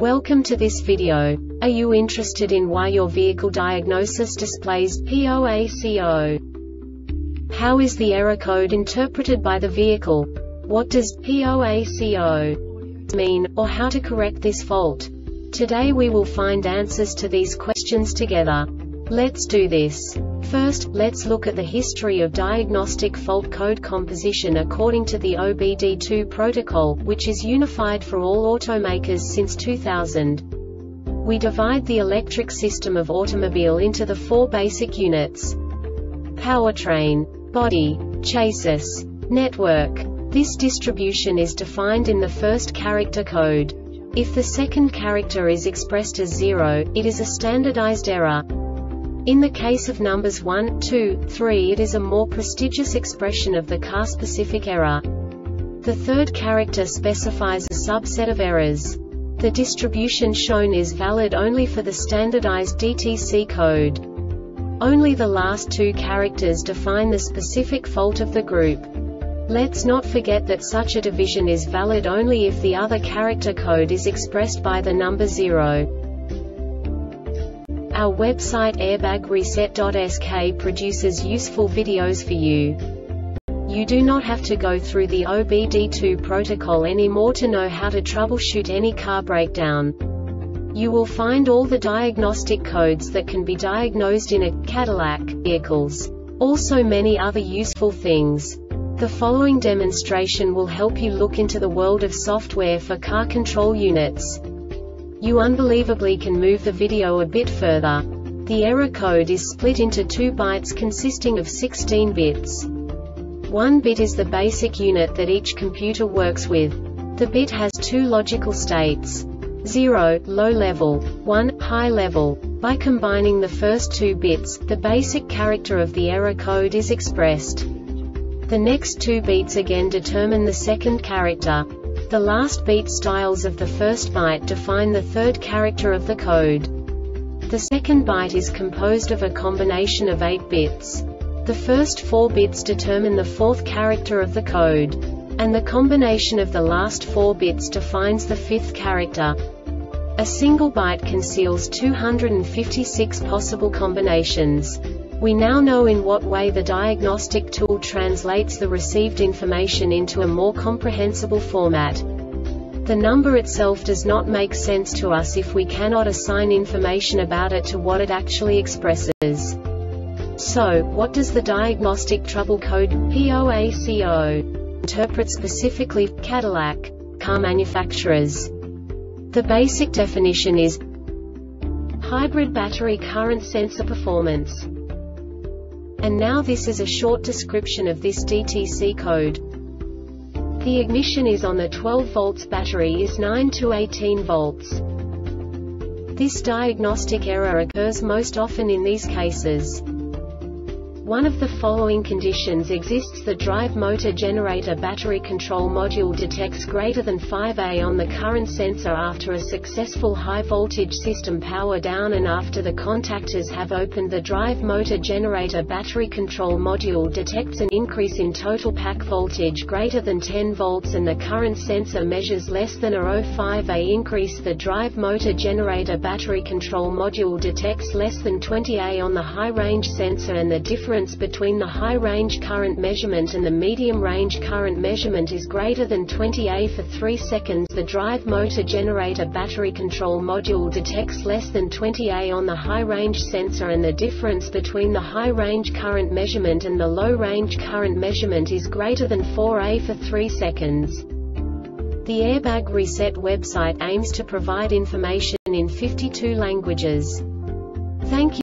Welcome to this video. Are you interested in why your vehicle diagnosis displays POACO? How is the error code interpreted by the vehicle? What does POACO mean, or how to correct this fault? Today we will find answers to these questions together. Let's do this. First, let's look at the history of diagnostic fault code composition according to the OBD2 protocol, which is unified for all automakers since 2000. We divide the electric system of automobile into the four basic units: powertrain, body, chassis, network. This distribution is defined in the first character code. If the second character is expressed as 0, it is a standardized error. In the case of numbers 1, 2, 3, it is a more prestigious expression of the car-specific error. The third character specifies a subset of errors. The distribution shown is valid only for the standardized DTC code. Only the last two characters define the specific fault of the group. Let's not forget that such a division is valid only if the other character code is expressed by the number 0. Our website airbagreset.sk produces useful videos for you. You do not have to go through the OBD2 protocol anymore to know how to troubleshoot any car breakdown. You will find all the diagnostic codes that can be diagnosed in a Cadillac vehicles. Also many other useful things. The following demonstration will help you look into the world of software for car control units. You unbelievably can move the video a bit further. The error code is split into 2 bytes consisting of 16 bits. 1 bit is the basic unit that each computer works with. The bit has 2 logical states: 0, low level, 1, high level. By combining the first 2 bits, the basic character of the error code is expressed. The next 2 beats again determine the second character. The last beat styles of the first byte define the third character of the code. The second byte is composed of a combination of 8 bits. The first 4 bits determine the fourth character of the code. And the combination of the last 4 bits defines the fifth character. A single byte conceals 256 possible combinations. We now know in what way the diagnostic tool translates the received information into a more comprehensible format. The number itself does not make sense to us if we cannot assign information about it to what it actually expresses. So, what does the diagnostic trouble code POACO interpret specifically for Cadillac car manufacturers? The basic definition is hybrid battery current sensor performance. And now this is a short description of this DTC code. The ignition is on the 12 volts, battery is 9 to 18 volts. This diagnostic error occurs most often in these cases. One of the following conditions exists: the drive motor generator battery control module detects greater than 5A on the current sensor after a successful high voltage system power down and after the contactors have opened. The drive motor generator battery control module detects an increase in total pack voltage greater than 10 volts and the current sensor measures less than a 0.5A increase. The drive motor generator battery control module detects less than 20A on the high range sensor, and the difference between the high-range current measurement and the medium-range current measurement is greater than 20A for 3 seconds. The drive motor generator battery control module detects less than 20A on the high-range sensor, and the difference between the high-range current measurement and the low-range current measurement is greater than 4A for 3 seconds. The Airbag Reset website aims to provide information in 52 languages. Thank you.